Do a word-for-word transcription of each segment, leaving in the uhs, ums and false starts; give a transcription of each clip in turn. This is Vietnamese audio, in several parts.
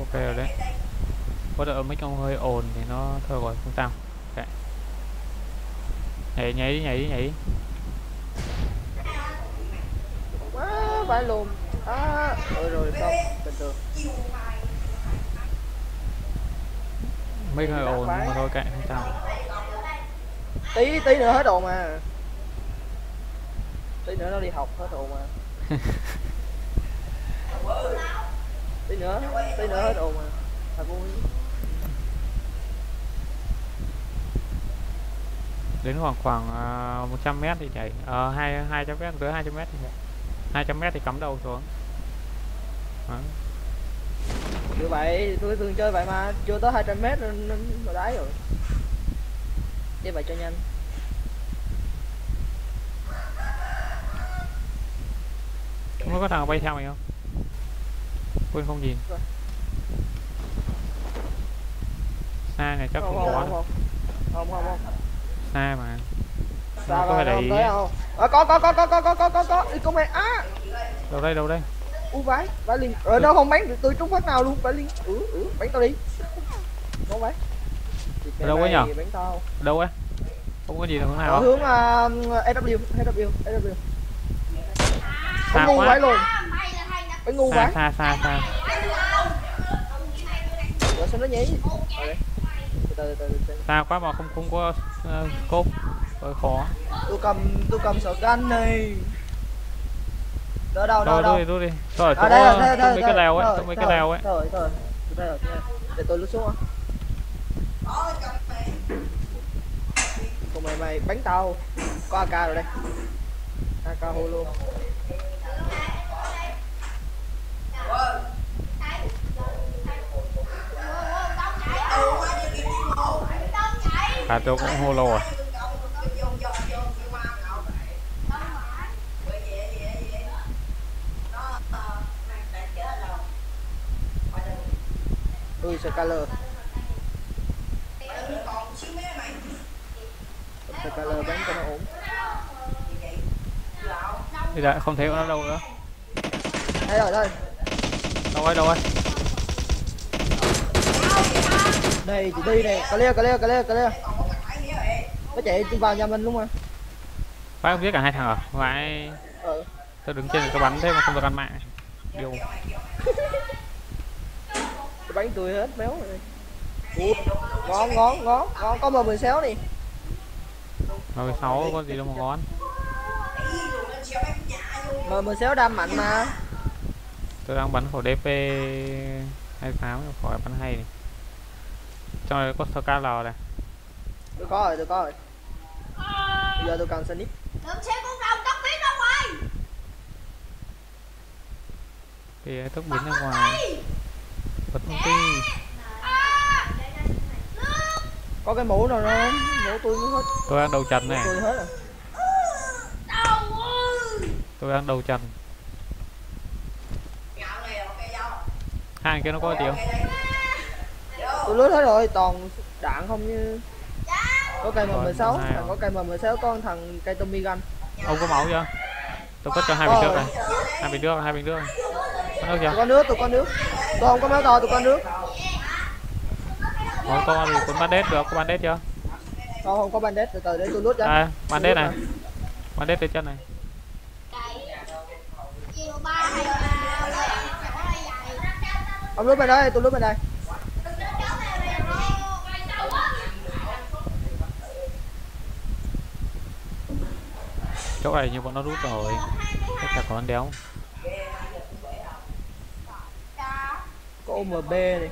ok rồi đấy. Có đợi mấy ông hơi ồn thì nó thôi rồi không sao. Okay. Nhảy nhảy đi nhảy đi nhảy đi. Quá vãi luôn. À, rồi rồi xong bình thường. Mấy hơi ồn nhưng mà thôi kệ không sao. Tí tí nữa hết đồ mà. Tí nữa nó đi học hết đồ mà. Tí nữa, tí nữa hết đồ mà. Thật vui. Đến khoảng khoảng uh, một trăm mét thì nhảy, ờ uh, hai hai trăm mét, tới hai trăm mét thì nhảy. hai trăm mét thì cắm đầu xuống. Đó. Như vậy tôi thường chơi vậy mà chưa tới hai trăm mét nên nó đáy rồi. Chơi vậy cho nhanh. Không có thằng bay theo mày không? Quên không nhìn. Xa này chắc Không không, không có. không không không không không. Xa mà. Sao có phải không để tới không? À, có có có có có có có có có đi con mẹ á. Đâu đây đâu đây? U vãi, vãi liền. Rồi đâu không bắn được tôi trúng phát nào luôn, vãi liền. Ừ ừ, bắn tao đi. Không vãi. Đâu ấy nhở? Bắn tao. Đâu ấy? Không có gì hướng nào. Ở hướng uh, e vê e vê e vê. Xa ngu quá. vãi luôn. Bắn ngu xa, vãi. xa xa xa. Rồi sao nó nhảy? Từ từ từ. Xa quá mà không không có uh, cốp. Hơi khó. Tôi cầm tôi cầm sờ gun này. Đâu đâu đâu Rồi đâu. đi đi đi. Rồi À, đây rồi, tôi đây, mấy cái lèo ấy, rồi, tôi mấy cái rồi, lèo ấy. Rồi rồi. Đây rồi. Để tôi lướt xuống á. Còn mày mày bắn tao. Có a ca rồi đây. a ca hô luôn. À tôi cũng holo rồi. Ui Scarler. Scarler bắn cho nó ổn. Bây giờ không thấy nó đâu nữa. Đây rồi đây. Đâu ấy đâu ấy? Đây chị đi này, clear clear clear clear. Nó chạy vào nhà mình luôn mà. Phải không biết cả hai thằng à? Phải. Ừ. Tôi đứng trên cái bắn thế mà không được ăn mạng. Điều. Cái bánh tôi hết méo rồi. Ủa, ngon ngon ngon ngon có M mười sáu đi. M mười sáu có gì đâu mà ngon. M mười sáu đam mạnh mà. Tôi đang bắn khẩu đê pê hai tám, khỏi bắn hay này. Trong này có Scar lò này. Tôi có rồi, tôi có rồi. Bây giờ tôi cần Sonic. Thì tốc biến ra ngoài. Bật thông tin. Có cái mũ nào đó, mũ tôi mới hết. Tôi đang đầu trần này. Tôi hết rồi. Tôi đang đầu trần. Hai kia nó có gì không? Tôi lướt hết rồi, toàn đạn không như. Có cây M mười sáu, thằng có cây M mười sáu, có thằng cây Tommy gun. Ông có máu chưa? Tôi cất cho hai bình nước này. Hai bình nước, hai bình nước. Có nước chưa? Tôi có nước, tôi có nước. Tôi không có máu to, tôi có nước. Máu to thì cuốn bandage được, có bandage chưa? Không, không có bandage, từ từ để tôi lướt ra. À, bandage này. Bandage trên chân này. Ông lướt bên đây, tôi lướt bên đây. Chỗ này như bọn nó rút rồi. Tất cả có con đéo. Có O M B này.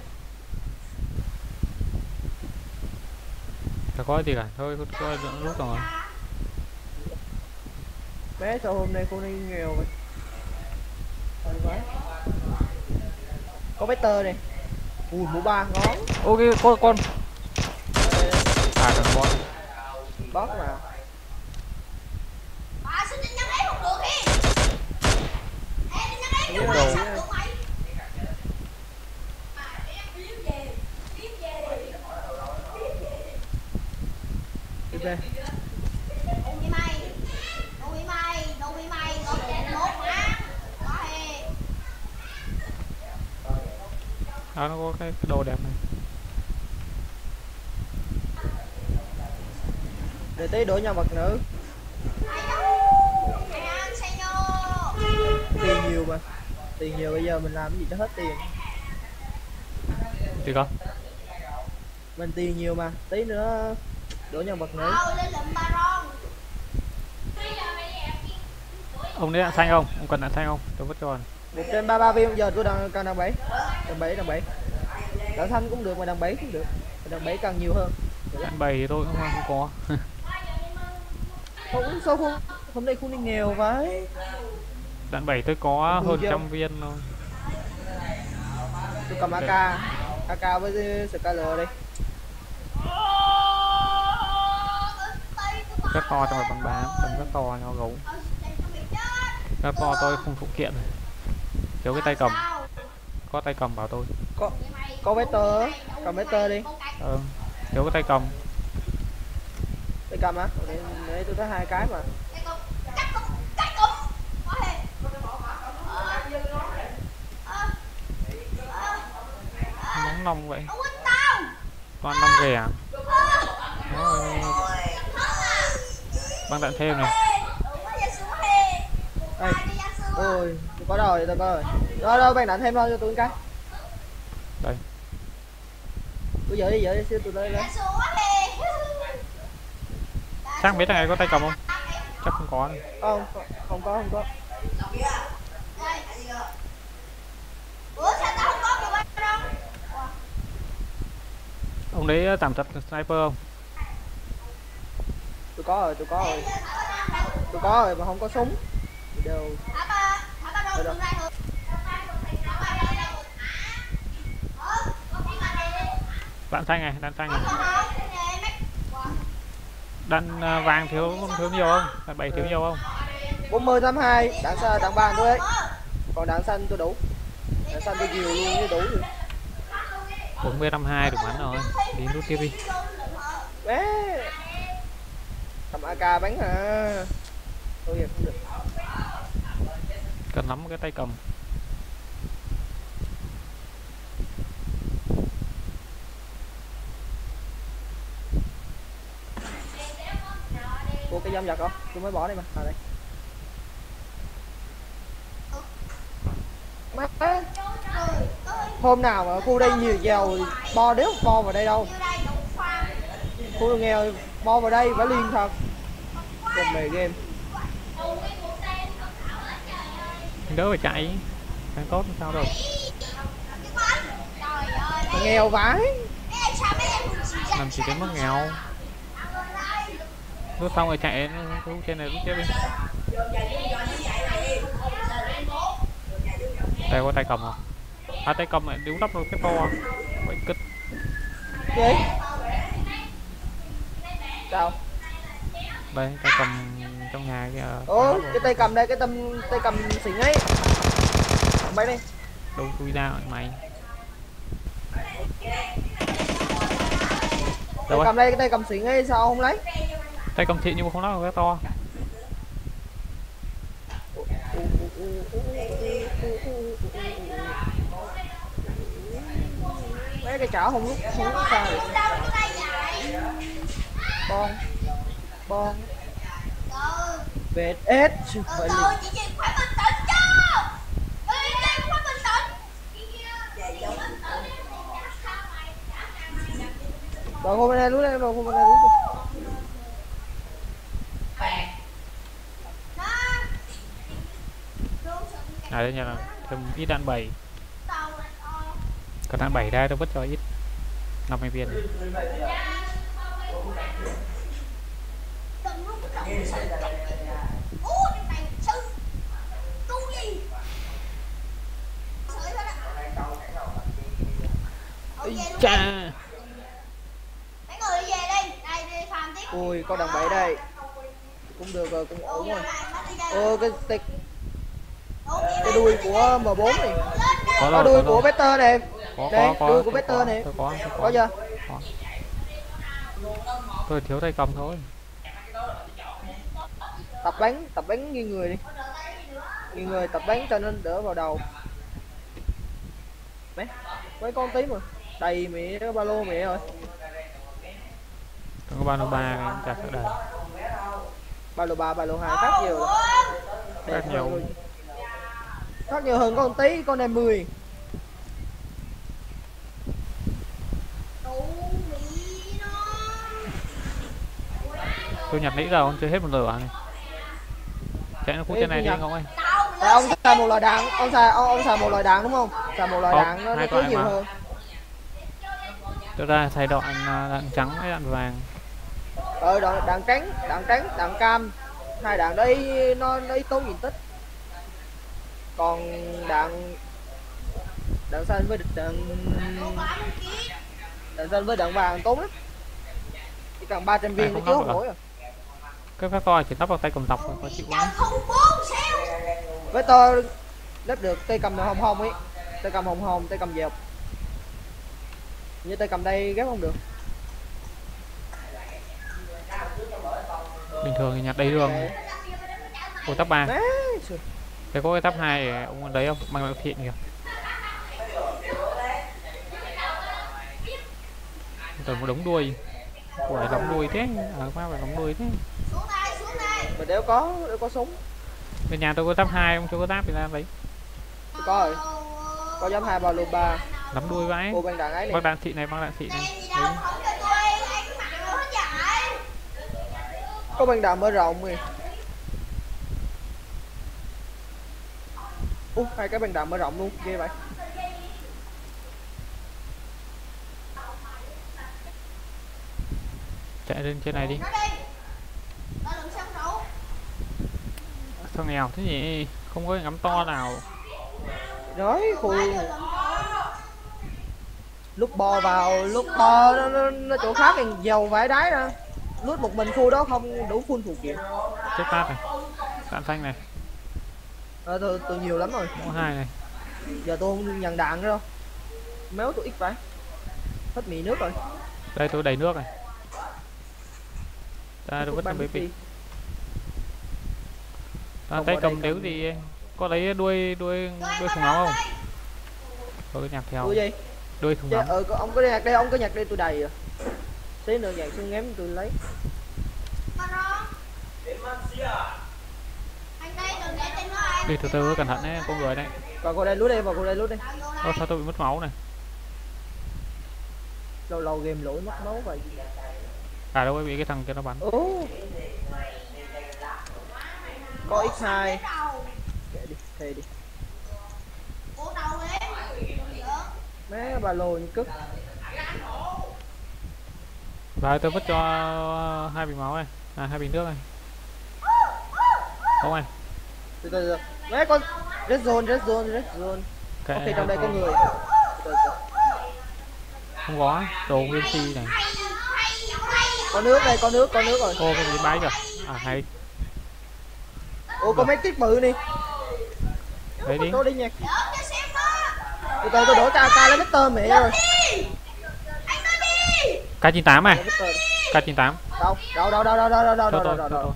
Chả có gì cả, thôi có rút rồi. Bé sao hôm nay cô đi nghèo vậy? Có Vector này. Ui mũ ba ngón. Ok có con. À thằng con. Bót mà. Không đầu. Đi về. Đó, nó có cái, cái đồ đẹp này. Để tí đổ nhân vật nữ. Tiền nhiều mà, tiền nhiều bây giờ mình làm cái gì cho hết tiền. Thì có. Mình tiền nhiều mà, tí nữa đổ nhân vật nữ. Ông đấy đạn xanh không? Ông cần đạn xanh không? Tôi vứt cho rồi. Một trên ba ba viên giờ tôi đang càng đằng bảy, đằng bảy đằng bảy. Đạn xanh cũng được mà đằng bảy cũng được, đằng bảy càng nhiều hơn. Đạn bảy thì tôi cũng không có. Không sao không, hôm nay không đi nghèo vậy. Đạn bảy tôi có hơn trăm viên thôi. Tôi cầm a ca, a ca với Scarlet đi. Rất to trong một bắn bám, bắn rất to nhau gấu. Rất to tôi không phụ kiện này. Thiếu cái tay cầm. Có tay cầm bảo tôi. Có có Vector, cầm Vector đi. Ừ, thiếu cái tay cầm. Tay cầm á? Để, để tôi thấy hai cái mà. Nóng nông vậy. Toàn nông ghẻ. Băng đạn thêm này. Đây. Ôi, tôi có rồi, tôi có rồi. Đó đâu băng đạn thêm thôi cho tôi cái. Đây. Tôi giờ đi, giờ đi xíu tôi lên lên. Chắc biết thằng này có tay cầm không? Chắc không có. Không, không, không có, không có. Ông đấy tạm thật sniper không? Tôi có rồi, tôi có rồi. Tôi có rồi mà không có súng. Đều. Đạn xanh này, đạn xanh này. Đạn vàng thiếu thiếu nhiều không? Đạn bảy thiếu nhiều không? bốn mươi tám hai, đạn xanh đạn vàng tôi ấy. Còn đạn xanh tôi đủ. Đạn xanh tôi nhiều luôn như đủ rồi. bốn mươi năm hai đủ bắn rồi. Đi nút tiếp đi. Bé. Cầm a ca bắn hả? Tôi giờ không được. Cần lắm cái tay cầm. Cô cái dâm vật không? Tôi mới bỏ đây mà. À đây. Má. Hôm nào mà cô đây nhiều giàu bo đéo bo vào đây đâu. Cô nghèo bo vào đây phải liên thật. Game về game. Đỡ phải chạy. Càng tốt sao đâu. Nghèo vãi. Làm gì đến mức nghèo. Rút xong rồi chạy rút trên này rút tiếp đi. Đây có tay cầm không? À tay cầm lại đúng lắp rồi cái to. Vậy cứt. Gì? Sao? Đây tay cầm trong nhà kìa. Ủa cái tay cầm đây, cái tâm tay cầm xịn ấy. Bay đi. Đâu tôi ra rồi mày. Tay cầm đây, cái tay cầm xịn ấy sao không lấy? Tay cầm xịn nhưng mà không nói là cái to. Mấy cái chảo không lúc không lúc sao được. Bon bon vẹt ếch phải rồi hôm nay lú đây rồi hôm nay lú À đây nhà là thêm ít đạn bảy. Còn đạn bảy đây tôi vứt cho ít năm mươi viên. Chà. Ui có đằng bảy đây cũng được rồi, cũng ổn rồi. Ô cái cái, cái đuôi của M bốn này có, có đuôi của Vector này. Có, đây có, đuôi có, của Vector này tôi có, tôi có, có chưa? Có. Tôi thiếu tay cầm thôi. Tập bắn, tập bắn nghiêng người đi, nghiêng người tập bắn cho nên đỡ vào đầu. Mấy mấy con tí mà đầy mẹ ba lô mẹ rồi. Còn có ba lô ba cũng chặt ở đây. Ba lô ba, ba lô hai khác nhiều rồi. Khác nhiều. Hơn. Khác nhiều hơn con tí, con này mười. Tôi nhặt nãy giờ không chơi hết một lửa này. Chạy nó khu trên này đi không ơi. Tại ông xài một loại đạn, ông xài ông, ông xài một loại đạn đúng không? Xài một loại không, đạn nó nó cứ nhiều mà. Hơn. Tôi ra thay đoạn đạn trắng với đạn vàng. Ờ đạn, đạn trắng, đạn trắng, đạn cam. Hai đạn đấy nó nó ít tốn diện tích. Còn đạn đạn xanh với đạn đạn xanh với đạn vàng tốn lắm. Chỉ cần ba trăm viên nó chứa không nổi rồi. Cái phát to chỉ tóc vào tay cầm dọc rồi, có chịu quá. Với tôi lắp được tay cầm hồng hồng ấy, tay cầm hồng hồng, tay cầm dẹp. Như tay cầm đây ghép không được. Bình thường thì nhặt đầy đường. Ôi tắp ba. Thế có cái tắp hai ông đấy không? Mang lại thiện kìa. Rồi một đống đuôi. Ủa đống đuôi thế, ở qua phải đống đuôi thế. Mình đéo có, đéo có súng. Bên nhà tôi có tắp hai, ông chưa có tắp thì ra đấy. Có rồi. Có giám hai ba lô ba. Lắm đuôi vãi. Cô băng đạn ấy này. Bác đạn thị này, bác đạn thị này. Đấy. Có băng đạn mở rộng kìa. Ủa, hai cái băng đạn mở rộng luôn, ghê vậy. Chạy lên trên này đi. Sao nghèo thế nhỉ? Không có ngắm to nào. Nói khui. Lúc bò vào, lúc bò nó, nó, nó chỗ khác thì dầu vải đáy ra. Lút một mình khu đó không đủ full phụ kiện. Chết tát này. Đạn xanh này. À, tôi, tôi nhiều lắm rồi. Có hai này. Giờ tôi không nhận đạn nữa đâu. Méo tôi ít phải. Hết mì nước rồi. Đây tôi đầy nước này. Ra tôi vứt cho bếp đi. À, tay cầm đéo gì có lấy đuôi đuôi đuôi khủng long không? Tôi nhặt theo. Đuôi gì? Đuôi khủng long. Ờ, ông có nhặt đây, ông có nhặt đây tôi đầy rồi. Xí nữa nhặt xuống ngém tôi lấy. Đi từ từ cẩn thận đấy, con người đấy. Vào qua đây lút đi, vào qua đây lút đi. Ôi sao tôi bị mất máu này? Lâu lâu game lỗi mất máu vậy. À đâu bị cái thằng kia nó bắn. Ồ. Có ích hai. Kệ đi, thề đi. Má ba lô như cức. Rồi tôi vứt cho hai bình máu này, à hai bình nước này. Không này. Từ từ từ. Má con red zone, red zone, red zone. Kệ, Ok trong đây có người. Từ từ. Không có, đồ nguyên si này. Có nước đây, có nước, có nước rồi. Ô cái gì bay kìa. À hay. Ủa có mấy tiết bự đi. Đấy đi. Tôi đi nhạc. Từ từ tôi đổ ca ca lấy Mister mẹ rồi. K chín tám này. K chín tám. Đâu, đâu đâu đâu đâu đâu đâu đâu đâu đâu đâu.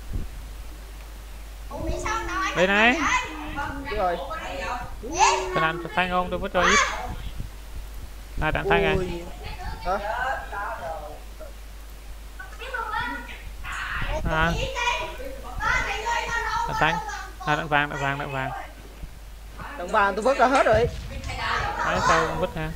Đây này. Chứ rồi. Cái đạn xanh không, tôi vứt cho ít. Này đạn xanh này. Hả? À. Đạn xanh. À đạn vàng, đạn vàng, đạn vàng. Đạn vàng tôi vứt ra hết rồi. Đấy sao vứt ha.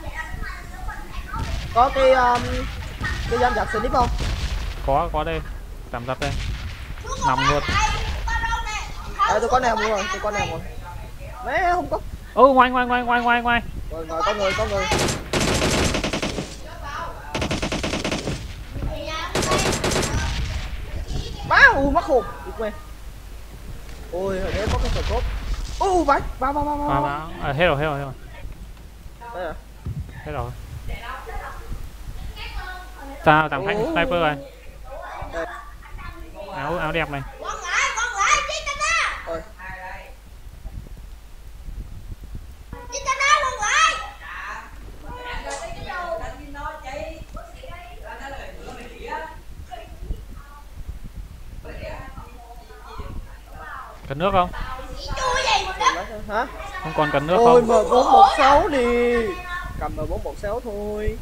Có cái um, cái giam giặt slip không? Có, có đây. Tạm giặt đây. Nằm luôn. À, tôi có nèm luôn rồi, tôi có nèm rồi. Mẹ không có. Ô ngoài ngoài ngoài ngoài ngoài ngoài. Rồi rồi có người, có người. Má u mất hồn. Quên. Ôi hồi đấy có cái sờ cốt. U vãi, vào vào vào vào. À, à, hết rồi, hết rồi, hết rồi. Đây à? Hết rồi. Sao tạm thanh sniper rồi. Đây. Áo áo đẹp này. Rồi. Cần nước không? Hả? Không còn cần nước Ôi không? M bốn một sáu đi. cầm M bốn một sáu thôi.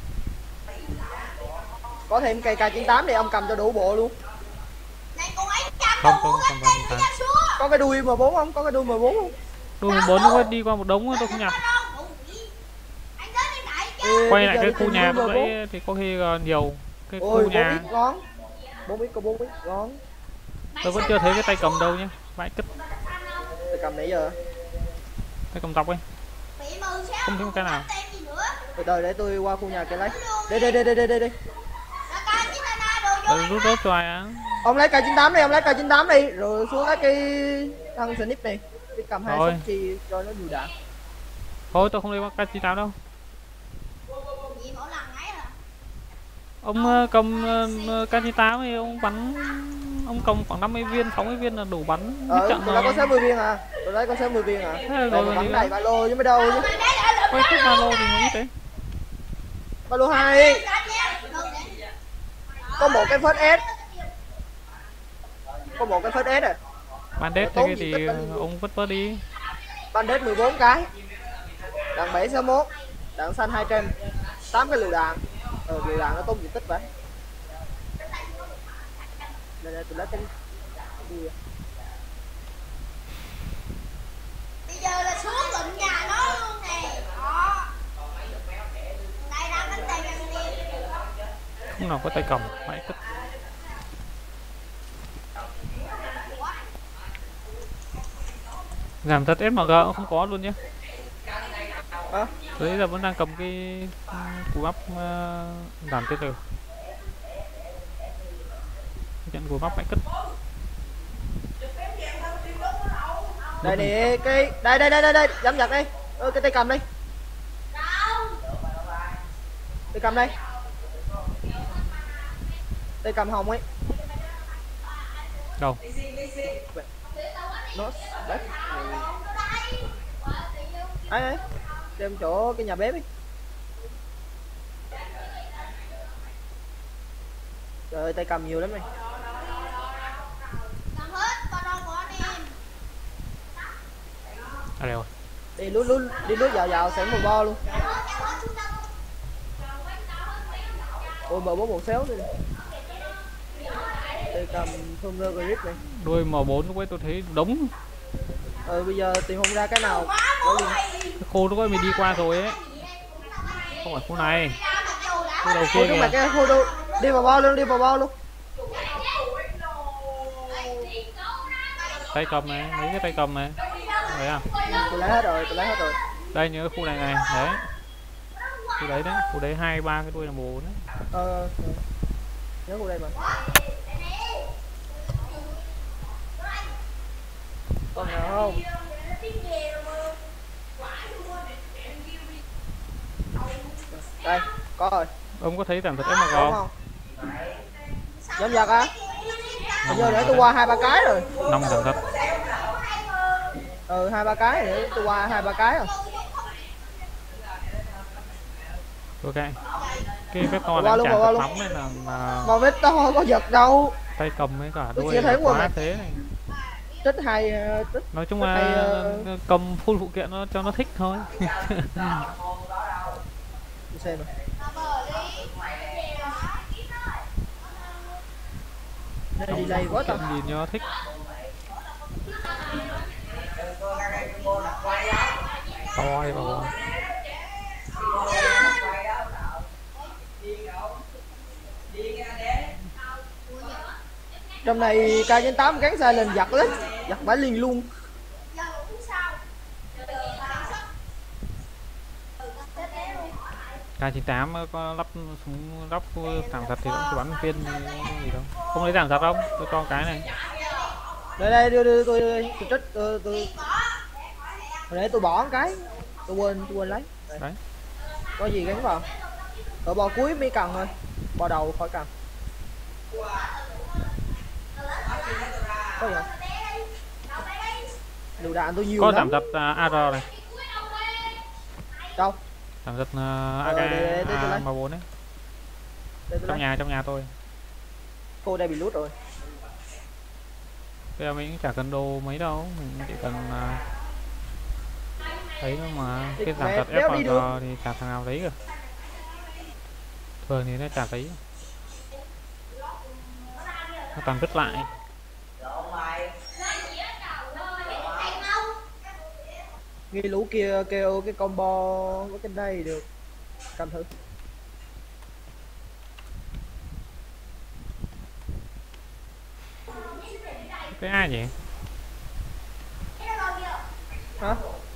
Có thêm cây K chín tám đi, ông cầm cho đủ bộ luôn. Không không không không. Có cái đuôi M bốn không? Có cái đuôi M bốn không? Đuôi M bốn nó đi qua một đống tôi không nhặt. Ừ, quay lại cái khu nhà lúc đấy thì có khi uh, nhiều cái ôi, khu nhà. ngon. bốn x có bốn x ngon. Tôi vẫn chưa thấy cái tay cầm đâu nhá. Vãi cứt. Tay cầm nãy giờ. Tay cầm dọc ấy. Không thấy một cái nào. Từ từ để tôi qua khu nhà kia lấy. Đây đây đây đây đây đây. Đây rút rốt cho ai á. Ông lấy K chín tám đi, ông lấy K chín tám đi, rồi xuống lấy cái thằng snip này. Cái cầm hai súng chi cho nó nhiều đạn. Thôi tôi không lấy K chín tám đâu. Ông uh, cầm uh, K chín tám thì ông bắn, ông cầm khoảng năm mươi viên, sáu mươi viên là đủ bắn. Ờ, tôi lấy có sáu mươi viên à, tôi lấy có sáu mươi viên à. Thế rồi bắn đầy ba lô chứ mới đâu chứ. Quay thích ba lô thì nghĩ thế. Ba lô hai. Có một cái First S. Có một cái First S à. Bandit thế thì ông vứt vớt đi. Bandit mười bốn cái. Đạn bảy sáu mốt, đạn xanh hai trăm, tám cái lựu đạn. Ờ, lựu đạn nó tốn diện tích vậy. Đây đây tôi lấy cái đi. Bây giờ là xuống tận nhà nó luôn nè. Đó. Đây ra bánh tay ăn đi. Không nào có tay cầm, mãi cứt. Giảm thật ét em giê cũng không có luôn nhé. À? Đấy giờ vẫn đang cầm cái cú bắp uh, giảm từ từ. Nhận cú bắp mãi cứt. Đây nè, cái đây đây đây đây đây, dám giật đi. Ơ cái tay cầm đi. Tay cầm đây. Tay cầm hồng ấy. Đâu? Nó đấy. Đấy đấy. Đem chỗ cái nhà bếp đi. Trời ơi tay cầm nhiều lắm này. À đây rồi. Đi lút lút đi lút vào vào sẵn một bo luôn. Ôi M bốn một sáu đi. Tay cầm không rơ grip này. Đuôi M bốn lúc ấy tôi thấy đống. Ờ bây giờ tìm không ra cái nào. Cái khu lúc ấy mình đi qua rồi ấy. Không phải khu này. Khu đầu kia kìa. Cái khu đâu. Đi vào bo luôn, đi vào bo luôn. Tay cầm này, mấy cái tay cầm này. Đấy à? Tôi lấy hết rồi, tôi lấy hết rồi. Đây nhớ khu này này, đấy. Khu đấy đấy, khu đấy hai ba cái đuôi là bồ đấy. Ờ, nhớ khu đây mà. Còn nào không? Đây, có rồi. Ông có thấy giảm thật ét em giê không? Dám giật á? Bây giờ để tôi qua hai ba cái rồi. Năm giảm thật. Ừ hai ba cái để tôi qua hai ba cái rồi. Ok. Cái phép to đang trả thật lắm nên là, là... Mà phép to có giật đâu. Tay cầm với cả tôi đuôi thấy quá thế này. Tích hay tích. Nói chung là hay, uh... cầm full phụ kiện nó cho nó thích thôi. Tôi xem rồi. Đây delay quá tao. Nhìn cho nó thích. Thôi bà bò. Trong này K chín tám gắn xe lên giật đấy, giật bãi liền luôn. K chín tám có lắp súng lắp giảm giật thì cũng chỉ bắn viên gì đâu. Không lấy giảm giật không? Tôi cho cái này. Đây đây đưa đưa tôi tôi trích tôi tôi hồi nãy tôi bỏ một cái, tôi quên tôi quên lấy. Đây. Đấy. Có gì gắn vào? Ở bò cuối mới cần thôi, bò đầu khỏi cần. Có gì? Lựu đạn tôi nhiều có lắm. giảm giật uh, a rờ này. Đâu? Giảm giật uh, a ca M bốn đấy. Trong nhà trong nhà tôi. Cô đây bị lút rồi. Bây giờ mình cũng chả cần đồ mấy đâu, mình chỉ cần uh, Đấy nó mà Thì cái giảm mẹ tật đéo đi được. ép pê giê thì chả thằng nào đấy cả. Thường thì nó chả thấy. Nó toàn vứt lại. Nghi lũ kia kêu cái combo với cái đây được. Cầm thử. Cái ai vậy? Hả?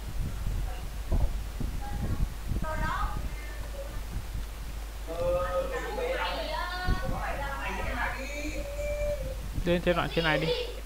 Lên trên đoạn trên này đi.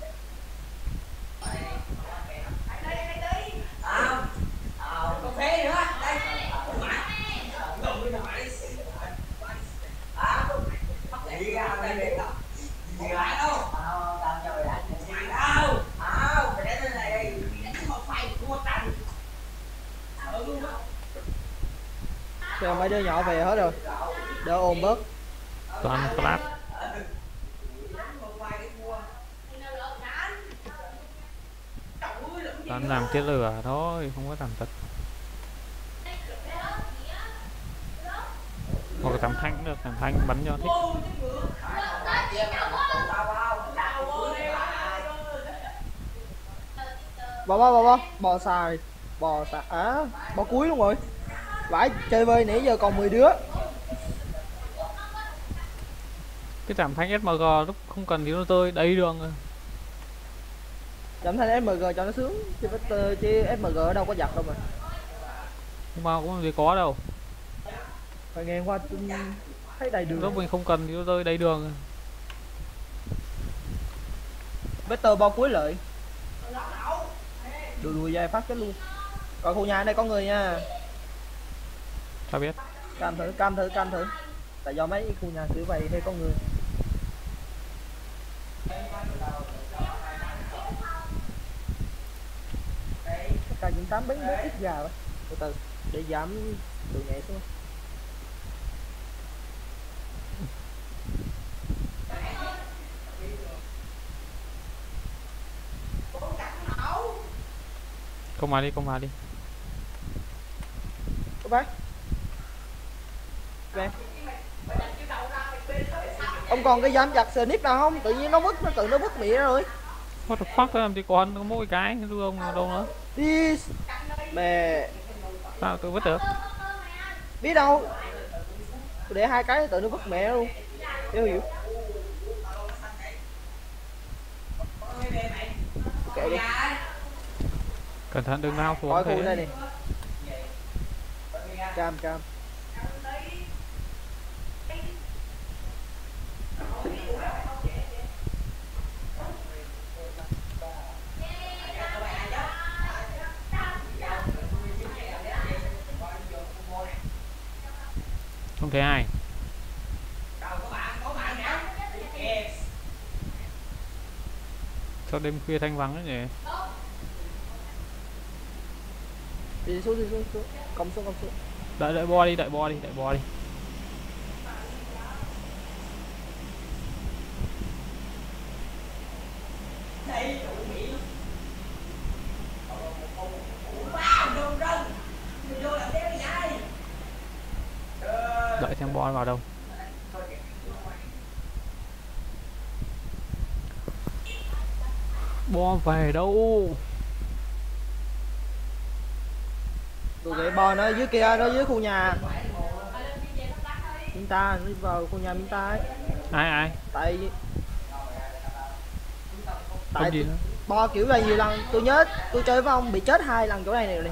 Chờ mấy đứa nhỏ về hết rồi. Đỡ ồn bớt. Toàn flash. Toàn làm cái lửa thôi, không có giảm tật. Hoặc là giảm thanh được, giảm thanh bắn cho thích. Bò bò bò bò bò xài. Bò xài á, à, bò cuối luôn rồi. Vãi chơi vơi nãy giờ còn mười đứa. Cái giảm thanh ét em giê lúc không cần yếu tôi đầy đường rồi. Giảm thanh ét em giê cho nó sướng chứ chứ ét em giê ở đâu có giặt đâu mà. Nhưng mà cũng gì có đâu. Phải nghe qua thấy đầy đường. Lúc mình không cần yếu tôi đầy đường rồi. Vector bao cuối lợi. Đùi đùi dài phát chết luôn. Coi khu nhà này có người nha. Sao biết? Cam thử, cam thử, cam thử. Tại do mấy khu nhà kiểu vậy hay có người. K chín tám bánh bớt ít gà rồi. Từ từ để giảm độ nhẹ xuống. Công vào đi, công vào đi. Có bác. Về. Ông còn cái dám chặt snip nào không? Tự nhiên nó vứt, nó tự nó vứt mẹ rồi. What the fuck, làm gì còn có mỗi cái lưu ông ở đâu nữa. Đi. Mẹ. Sao tôi vứt được? Biết đâu. Tôi để hai cái tự nó vứt mẹ luôn. Hiểu hiểu. Kệ đi. Cẩn thận đừng lao xuống. Coi khu đây nè. Cam cam. Không thấy ai. Sao đêm khuya thanh vắng đấy nhỉ? Đi xuống, đi xuống, xuống. Công xuống, công xuống. Đợi đợi bo đi, đợi bo đi, đợi bo đi. Đợi xem bo vào đâu. Bo về đâu? Tụi cái bo nó dưới kia, nó dưới khu nhà. Chúng ta nó vào khu nhà chúng ta ấy. Ai ai? Tại Tại gì nữa? Bo kiểu là nhiều lần tôi nhớ tôi chơi với ông bị chết hai lần chỗ này này.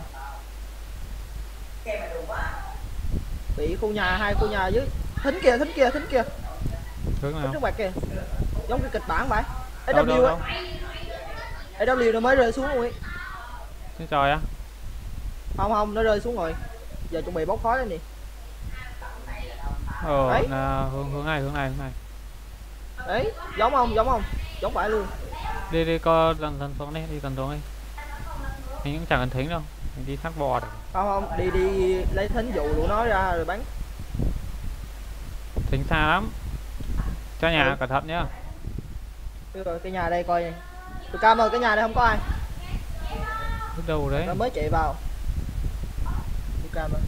Bị khu nhà, hai khu nhà dưới. Thính kìa, thính kìa, thính kìa. Hướng nào? Trước mặt kìa. Giống cái kịch bản vậy. Đâu, đâu, đâu? ét vê nó mới rơi xuống luôn ấy. Trên trời á? Không không, nó rơi xuống rồi. Giờ chuẩn bị bốc khói lên nè. Ờ, là hướng hướng này, hướng này, hướng này. Đấy, giống không, giống không? Giống phải luôn. Đi đi coi dần dần xuống đi, đi dần xuống đi. Mình cũng chẳng cần thính đâu, mình đi thác bò được. Không không, đi đi lấy thính dụ tụi nó ra rồi bắn. Thính xa lắm. Cho nhà Ừ. cẩn thận nhá. Rồi cái nhà đây coi. Tụi Cam ơi, cái nhà đây không có ai. Bước đầu đấy. Nó mới chạy vào. cam rồi.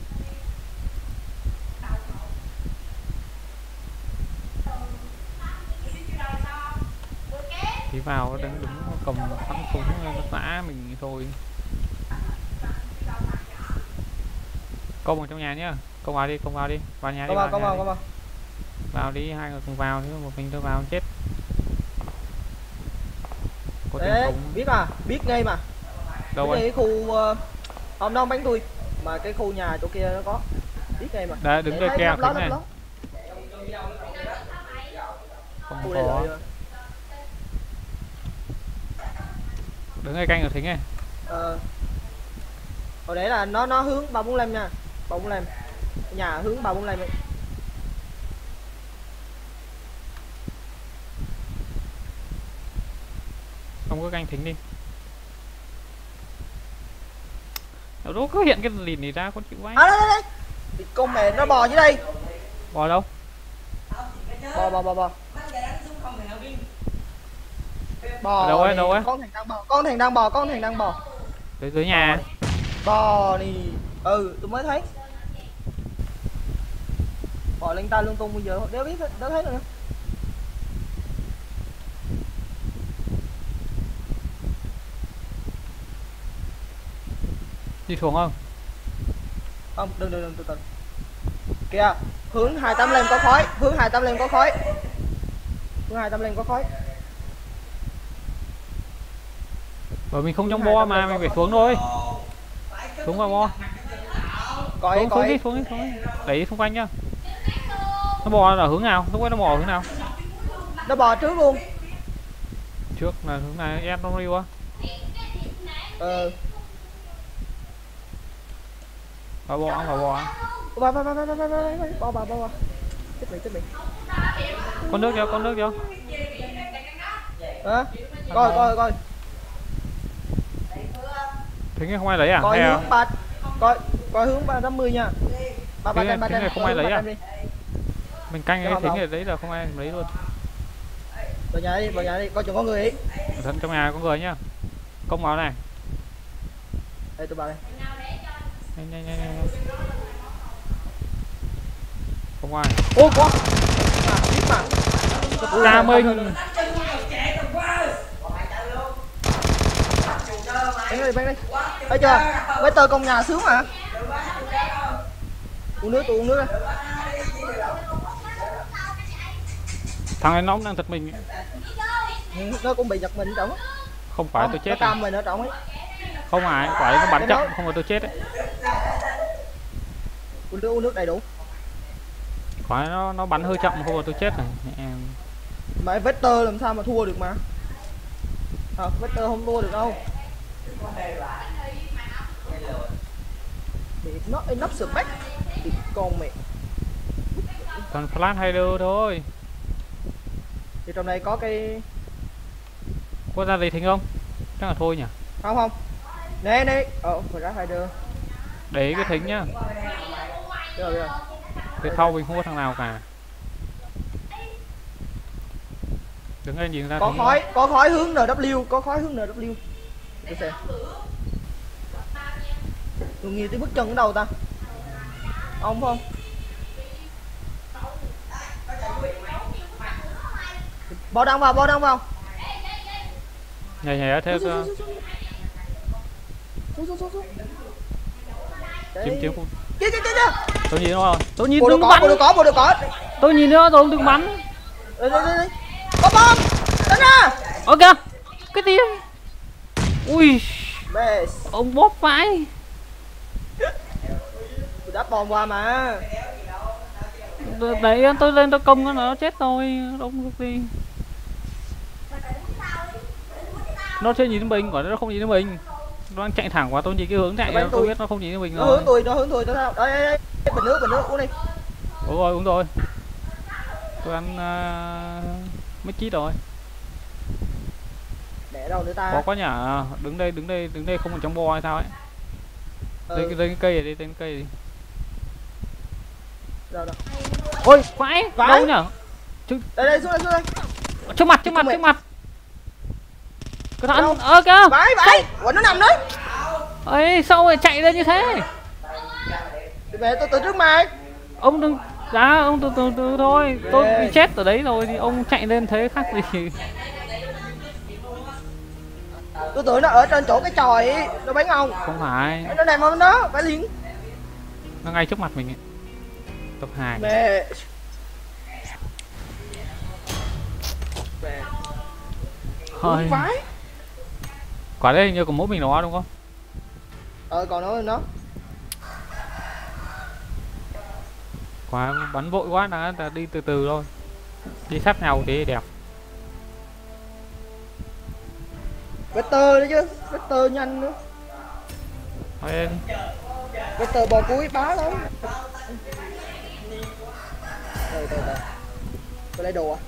Đi vào đứng đứng cầm bắn súng nó nã mình thôi. Công ở trong nhà nhá, công vào đi, công vào đi, vào nhà đi, Công vào, công vào, công vào. Vào đi, hai người cùng vào, chứ một mình tôi vào chết. Có Ê, súng. biết à, biết ngay mà. Đâu cái khu uh, ông nó không bắn tôi mà cái khu nhà chỗ kia nó có, biết ngay mà. Đấy, đứng đây keo kính này. Không khu có. Đứng ngay canh ở thính này. Ờ. Hồi đấy là nó nó hướng ba bốn lem nha, ba bốn lem. Nhà hướng ba bốn lem ấy. Không có canh thính đi. Ở đó có hiện cái lìn này ra con chịu vay. À đây đây đây. Con mẹ nó bò dưới đây. Bò đâu? Bò bò bò bò. Bò. Đâu ấy, đâu ấy? Con thằng đang bò, con thằng đang bò, con thằng đang bò. Dưới dưới nhà. Bò đi. Ừ, tôi mới thấy. Bò lên tay lung tung bây giờ đéo biết đéo thấy nữa. Đi xuống không? Không, đừng đừng đừng từ từ. Kìa, hướng hai tám lên có khói, hướng hai tám lên có khói. Hướng hai tám lên có khói. Bởi mình không trong bo mà mình phải xuống thôi. Xuống vào bo. Coi xuống, coi. xuống đi, xuống đi, xuống đi. Đẩy xung quanh nhá. Nó bò ở hướng nào? Lúc ấy nó bò ở hướng nào? Nó bò trước luôn. Trước là hướng này em nó đi qua. Ờ. Vào bò, vào bò. Bò bò bò bò bò bò bò bò bò bò. Chết mày, chết mày. Con nước cho, con nước cho. Hả? Coi coi coi. Thính không ai lấy à? Coi Hay hướng à? ba, coi coi hướng ba tám mươi nha. Ba ba Thính ba này không ai lấy à? Mình canh cái Không, thính không. này lấy là không ai lấy luôn. Vào nhà đi, vào nhà đi, coi chừng có người ấy. Thân trong nhà có người nhá. Công vào này. Đây tôi vào đây. Nhanh nhanh nhanh nhanh. Không ai. Ô có. À, biết mà. Ra mình. Bắn đi, bắn đi. Thấy chưa? Với tơ con nhà sướng mà. Uống nước, tôi uống nước đây. Thằng này nó cũng đang giật mình. Nó cũng bị giật mình trọng. Không phải tôi chết. Nó cam mình ở trọng ấy. Không ai, quả nó bắn Cái chậm, đó- không phải tôi chết đấy. Uống nước, uống nước đầy đủ. Quả nó nó bắn hơi chậm, không phải tôi chết này. Em Mà Vector làm sao mà thua được mà. À, Vector không thua được đâu. Thì nó enough spec thì con mẹ. còn flash hay đưa thôi. Thì trong này có cái Có ra gì thính không? Chắc là thôi nhỉ. không không. Nè nè, ờ phải ra hai đưa. Để cái thính nhá. Rồi rồi. Phía sau mình không có thằng nào cả. Đứng đây nhìn ra Có thính khói, có khói hướng en vê, có khói hướng en vê. Để xem. Tôi nghe tiếng bước chân ở đâu ta? Ông không? Bò đăng vào, bò đăng vào. nhảy nhảy theo Xuống, xuống, xuống, xuống, xuống, xuống. chiếm chiếm. Kia kia kia kia. Tôi nhìn nó rồi. Tôi nhìn Bộ đừng được bắn. có, bộ được có, bộ được có. Tôi nhìn nó rồi đừng bắn. Đây đây đây. Có bom. Đánh ra. Ơ kìa. Cái gì? Ui, Best. ông bóp phải. Tôi đáp bom qua mà. Đấy tôi lên tôi công nó nó chết thôi, ông lúc đi. Nó chưa nhìn đến mình, quả nó không nhìn đến mình. Nó đang chạy thẳng qua, tôi nhìn cái hướng chạy, tôi, tôi biết nó không nhìn đến mình Nó rồi. hướng tôi, nó hướng tôi, tôi sao? Đây đây đây. Bình nước, bình nước uống đi. Uống rồi, uống rồi. Tôi ăn uh, mấy ký rồi. Để đâu nữa ta? Có quá nhở, đứng đây, đứng đây, đứng đây không còn trong bo hay sao ấy. Ừ. Đây, đây cái cây này đi, đây cái cây đi. Đâu đâu. Ôi, vãi, Vãi. đâu nhở? Đây đây xuống đây, xuống đây. Trước mặt, trước mặt, Mày- trước mặt. Cái Đâu? thằng, ơ kìa. Vãi vãi. Ủa nó nằm đấy. Ấy, sao lại chạy lên như thế? Mẹ tôi từ trước mà. Ông đừng đá, ông từ từ từ thôi, tôi bị chết ở đấy rồi thì ông chạy lên thế khác gì. Tôi tưởng nó ở trên chỗ cái chòi ấy, nó bắn ông. Không phải, nó nằm ở đó, phải liền. nó ngay trước mặt mình ấy. Top hai. Mẹ. Mẹ. Thôi. Phải. Quả đấy hình như của mỗi mình nó đúng không? Ờ còn nó nó. Quả bắn vội quá là, là đi từ từ thôi. Đi sát nhau thế đẹp. Vector nữa chứ, Vector nhanh nữa. Thôi đi. Vector bò cuối bá lắm. Từ từ từ. Tôi lấy đồ à?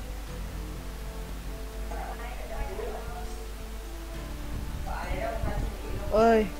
Ơi